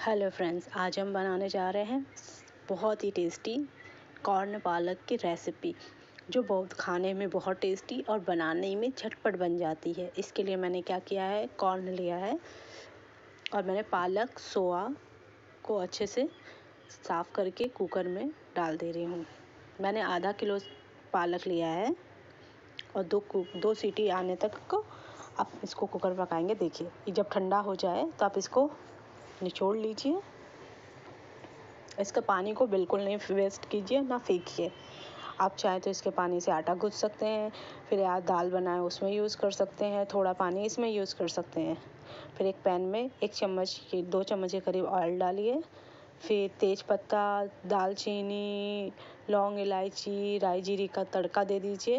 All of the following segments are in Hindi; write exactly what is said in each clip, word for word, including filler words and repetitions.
हेलो फ्रेंड्स, आज हम बनाने जा रहे हैं बहुत ही टेस्टी कॉर्न पालक की रेसिपी, जो बहुत खाने में बहुत टेस्टी और बनाने में झटपट बन जाती है। इसके लिए मैंने क्या किया है, कॉर्न लिया है और मैंने पालक सोया को अच्छे से साफ़ करके कुकर में डाल दे रही हूँ। मैंने आधा किलो पालक लिया है और दो दो सीटी आने तक को आप इसको कुकर में पकाएंगे। देखिए, जब ठंडा हो जाए तो आप इसको निचोड़ लीजिए। इसके पानी को बिल्कुल नहीं वेस्ट कीजिए, ना फेंकिए। आप चाहे तो इसके पानी से आटा गूँथ सकते हैं, फिर या दाल बनाए उसमें यूज़ कर सकते हैं, थोड़ा पानी इसमें यूज़ कर सकते हैं। फिर एक पैन में एक चम्मच के दो चम्मच के करीब ऑयल डालिए। फिर तेज पत्ता, दालचीनी, लौंग, इलायची, राई, जीरे का तड़का दे दीजिए।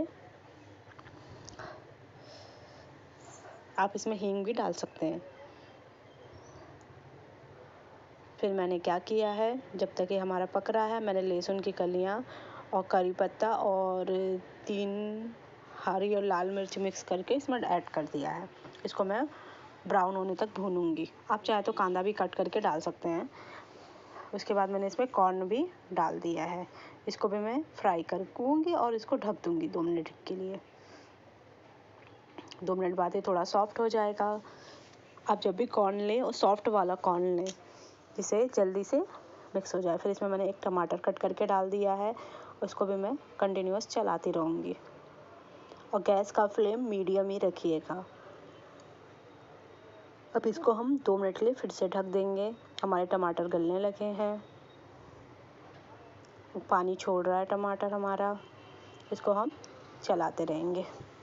आप इसमें हींग भी डाल सकते हैं। फिर मैंने क्या किया है, जब तक ये हमारा पक रहा है, मैंने लहसुन की कलियां और करी पत्ता और तीन हरी और लाल मिर्च मिक्स करके इसमें ऐड कर दिया है। इसको मैं ब्राउन होने तक भूनूंगी। आप चाहे तो कांदा भी कट करके डाल सकते हैं। उसके बाद मैंने इसमें कॉर्न भी डाल दिया है। इसको भी मैं फ्राई करूँगी और इसको ढक दूँगी दो मिनट के लिए। दो मिनट बाद ये थोड़ा सॉफ्ट हो जाएगा। आप जब भी कॉर्न लें और सॉफ्ट वाला कॉर्न लें, जिसे जल्दी से मिक्स हो जाए। फिर इसमें मैंने एक टमाटर कट करके डाल दिया है। उसको भी मैं कंटिन्यूअस चलाती रहूँगी और गैस का फ्लेम मीडियम ही रखिएगा। अब इसको हम दो मिनट के लिए फिर से ढक देंगे। हमारे टमाटर गलने लगे हैं, पानी छोड़ रहा है टमाटर हमारा। इसको हम चलाते रहेंगे।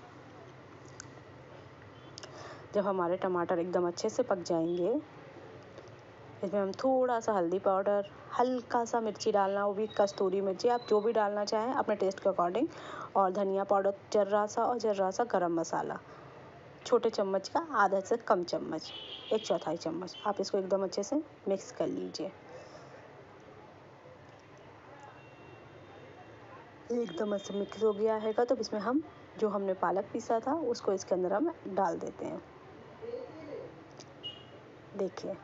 जब हमारे टमाटर एकदम अच्छे से पक जाएंगे, इसमें हम थोड़ा सा हल्दी पाउडर, हल्का सा मिर्ची डालना, वो भी कस्तूरी मिर्ची, आप जो भी डालना चाहें अपने टेस्ट के अकॉर्डिंग, और धनिया पाउडर जर्रा सा, और जर्रा सा गरम मसाला, छोटे चम्मच का आधा से कम चम्मच, एक चौथाई चम्मच। आप इसको एकदम अच्छे से मिक्स कर लीजिए। एकदम अच्छे मिक्स हो गया है तो इसमें हम जो हमने पालक पीसा था उसको इसके अंदर हम डाल देते हैं। देखिए,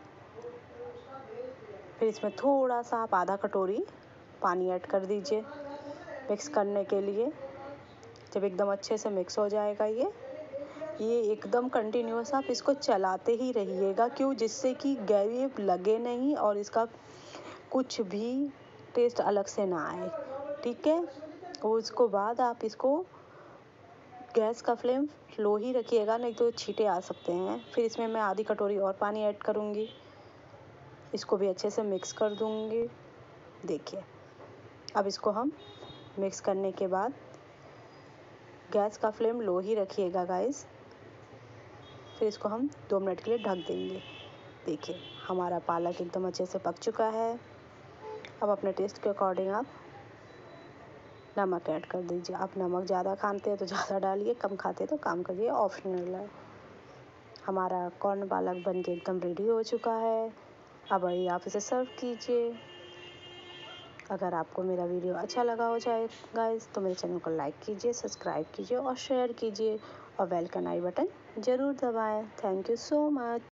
फिर इसमें थोड़ा सा आप आधा कटोरी पानी ऐड कर दीजिए मिक्स करने के लिए। जब एकदम अच्छे से मिक्स हो जाएगा ये ये एकदम कंटिन्यूअस आप इसको चलाते ही रहिएगा, क्यों, जिससे कि ग्रेवी लगे नहीं और इसका कुछ भी टेस्ट अलग से ना आए। ठीक है, और उसको बाद आप इसको गैस का फ्लेम लो ही रखिएगा, नहीं तो छींटे आ सकते हैं। फिर इसमें मैं आधी कटोरी और पानी ऐड करूँगी। इसको भी अच्छे से मिक्स कर दूँगी। देखिए, अब इसको हम मिक्स करने के बाद गैस का फ्लेम लो ही रखिएगा गाइस। फिर इसको हम दो मिनट के लिए ढक देंगे। देखिए, हमारा पालक एकदम अच्छे से पक चुका है। अब अपने टेस्ट के अकॉर्डिंग आप नमक ऐड कर दीजिए। आप नमक ज़्यादा खाते हैं तो ज़्यादा डालिए, कम खाते हैं तो कम करिए, ऑप्शनल है। हमारा कॉर्न पालक बन के एकदम रेडी हो चुका है। अब आइए आप इसे सर्व कीजिए। अगर आपको मेरा वीडियो अच्छा लगा हो जाए गाइस, तो मेरे चैनल को लाइक कीजिए, सब्सक्राइब कीजिए और शेयर कीजिए, और बेल का आई बटन ज़रूर दबाएं। Thank you so much.